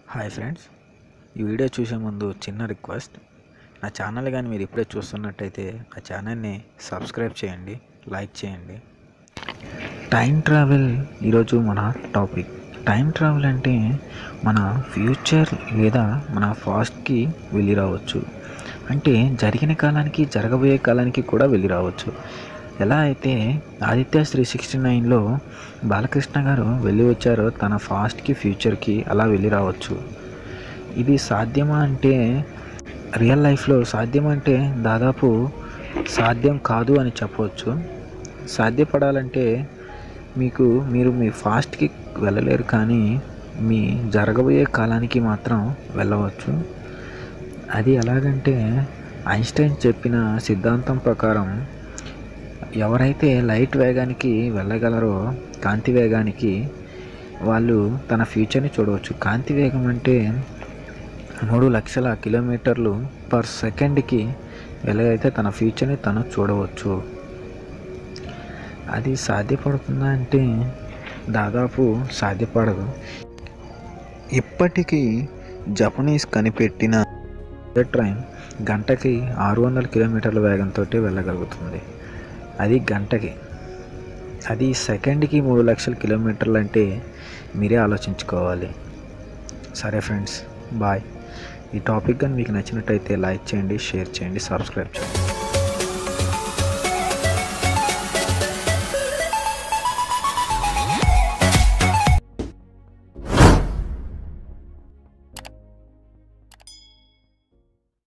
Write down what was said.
Hi friends, ఈ video చూసే ముందు చిన్న రిక్వెస్ట్. నా ఛానల్ కానీ మీరు ఇప్పుడే చూస్తున్నట్టయితే నా ఛానల్ని సబ్స్క్రైబ్ చేయండి, లైక్ చేయండి. టైం ట్రావెల్ ఈరోజు మన టాపిక్. టైం ట్రావెల్ అంటే మన ఫ్యూచర్ లేదా మన పాస్ట్కి వెళ్ళి రావచ్చు. అంటే జరిగిన కాలానికి జరగబోయే కాలానికి కూడా వెళ్ళి రావచ్చు. ఎలా అయితే ఆదిత్య 369లో బాలకృష్ణ గారు వెళ్ళి వచ్చారో తన పాస్ట్కి ఫ్యూచర్కి అలా వెళ్ళి రావచ్చు. ఇది సాధ్యమా అంటే రియల్ లైఫ్లో సాధ్యం అంటే దాదాపు సాధ్యం కాదు అని చెప్పవచ్చు. సాధ్యపడాలంటే మీరు మీ పాస్ట్కి వెళ్ళలేరు, కానీ మీ జరగబోయే కాలానికి మాత్రం వెళ్ళవచ్చు. అది ఎలాగంటే ఐన్స్టైన్ చెప్పిన సిద్ధాంతం ప్రకారం ఎవరైతే లైట్ వేగానికి వెళ్ళగలరో కాంతి వేగానికి వాళ్ళు తన ఫ్యూచర్ని చూడవచ్చు. కాంతి వేగం అంటే 3,00,000 కిలోమీటర్లు పర్ సెకండ్కి ఎలాగైతే తన ఫ్యూచర్ని తను చూడవచ్చు. అది సాధ్యపడుతుందా అంటే దాదాపు సాధ్యపడదు. ఇప్పటికీ జపనీస్ కనిపెట్టిన ట్రైన్ గంటకి 600 కిలోమీటర్ల వేగంతో వెళ్ళగలుగుతుంది. అది గంటకి. అది సెకండ్కి 3,00,000 కిలోమీటర్లు అంటే మీరే ఆలోచించుకోవాలి. సరే ఫ్రెండ్స్, బాయ్. ఈ టాపిక్ కానీ మీకు నచ్చినట్టయితే లైక్ చేయండి, షేర్ చేయండి, సబ్స్క్రైబ్ చేయండి.